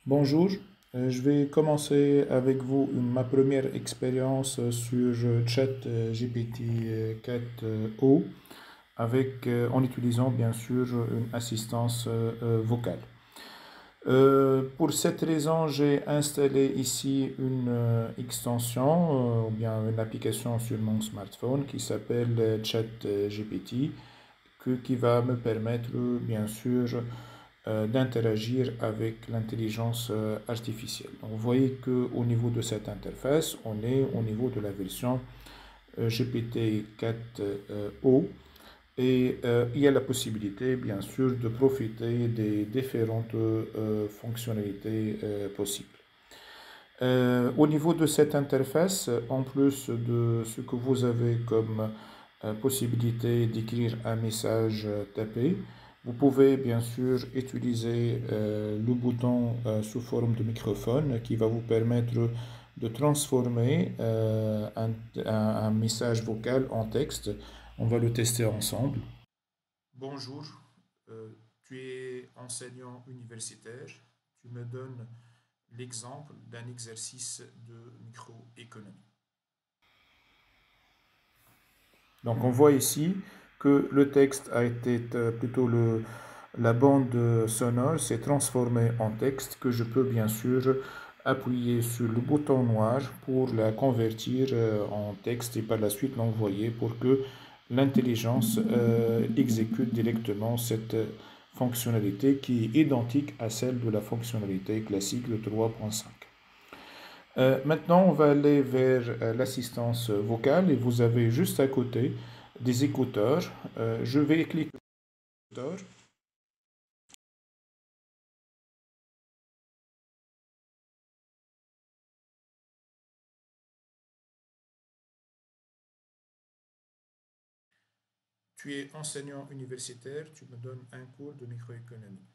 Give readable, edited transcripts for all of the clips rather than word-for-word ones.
Bonjour, je vais commencer avec vous ma première expérience sur ChatGPT 4o en utilisant bien sûr une assistance vocale. Pour cette raison, j'ai installé ici une extension ou bien une application sur mon smartphone qui s'appelle ChatGPT qui va me permettre bien sûr d'interagir avec l'intelligence artificielle. Donc, vous voyez qu'au niveau de cette interface, on est au niveau de la version GPT-4o et il y a la possibilité, bien sûr, de profiter des différentes fonctionnalités possibles. Au niveau de cette interface, en plus de ce que vous avez comme possibilité d'écrire un message tapé, vous pouvez bien sûr utiliser le bouton sous forme de microphone qui va vous permettre de transformer un message vocal en texte. On va le tester ensemble. Bonjour, euh, tu es enseignant universitaire. Tu me donnes l'exemple d'un exercice de microéconomie. Donc on voit ici que le texte a été plutôt la bande sonore s'est transformée en texte que je peux bien sûr appuyer sur le bouton noir pour la convertir en texte et par la suite l'envoyer pour que l'intelligence exécute directement cette fonctionnalité qui est identique à celle de la fonctionnalité classique de 3.5. Maintenant, on va aller vers l'assistance vocale et vous avez juste à côté des écouteurs. Je vais cliquer sur l'écouteur. Tu es enseignant universitaire, tu me donnes un cours de microéconomie.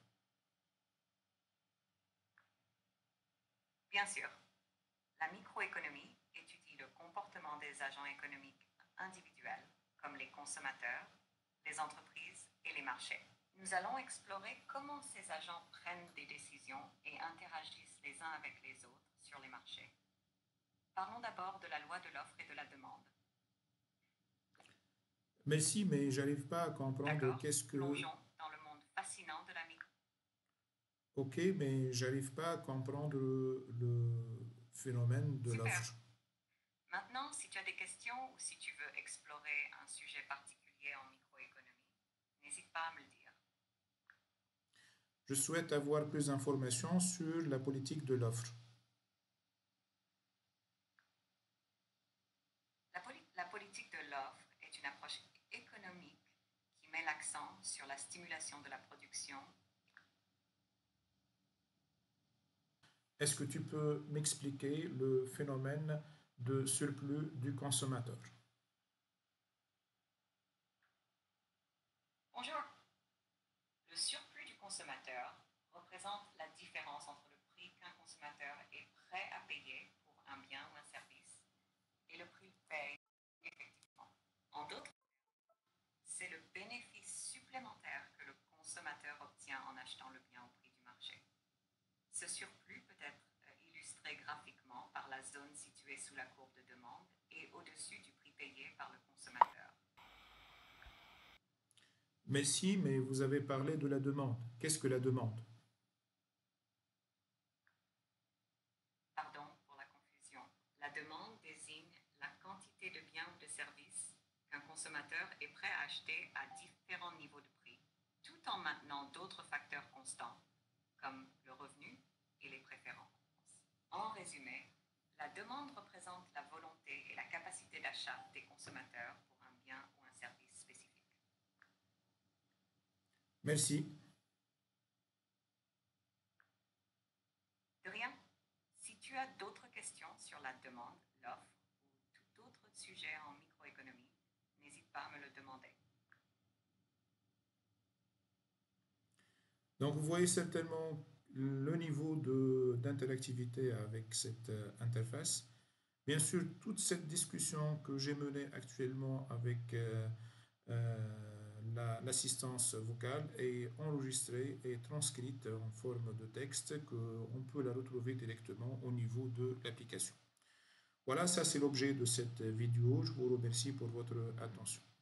Bien sûr, la microéconomie étudie le comportement des agents économiques individuels, comme les consommateurs, les entreprises et les marchés. Nous allons explorer comment ces agents prennent des décisions et interagissent les uns avec les autres sur les marchés. Parlons d'abord de la loi de l'offre et de la demande. Merci, mais j'arrive pas à comprendre D'accord, qu'est-ce que... plongeons dans le monde fascinant de la micro. Ok, mais j'arrive pas à comprendre le phénomène de Super. l'offre. Maintenant, si tu as des questions ou si tu veux explorer un sujet particulier en microéconomie, n'hésite pas à me le dire. Je souhaite avoir plus d'informations sur la politique de l'offre. La politique de l'offre est une approche économique qui met l'accent sur la stimulation de la production. Est-ce que tu peux m'expliquer le phénomène de surplus du consommateur? Bonjour. Le surplus du consommateur représente la différence entre le prix qu'un consommateur est prêt à payer pour un bien ou un service et le prix qu'il paye effectivement. En d'autres termes, c'est le bénéfice supplémentaire que le consommateur obtient en achetant le bien au prix du marché. Ce surplus peut être illustré graphiquement par la zone située sous la courbe de demande et au-dessus du prix payé par le consommateur. Mais si, mais vous avez parlé de la demande. Qu'est-ce que la demande? Pardon pour la confusion. La demande désigne la quantité de biens ou de services qu'un consommateur est prêt à acheter à différents niveaux de prix, tout en maintenant d'autres facteurs constants, comme le revenu et les préférences. En résumé, la demande représente la volonté et la capacité d'achat des consommateurs pour un bien ou un service spécifique. Merci. De rien. Si tu as d'autres questions sur la demande, l'offre ou tout autre sujet en microéconomie, n'hésite pas à me le demander. Donc vous voyez certainement le niveau d'interactivité avec cette interface. Bien sûr, toute cette discussion que j'ai menée actuellement avec l'assistance vocale est enregistrée et transcrite en forme de texte qu'on peut la retrouver directement au niveau de l'application. Voilà, ça c'est l'objet de cette vidéo. Je vous remercie pour votre attention.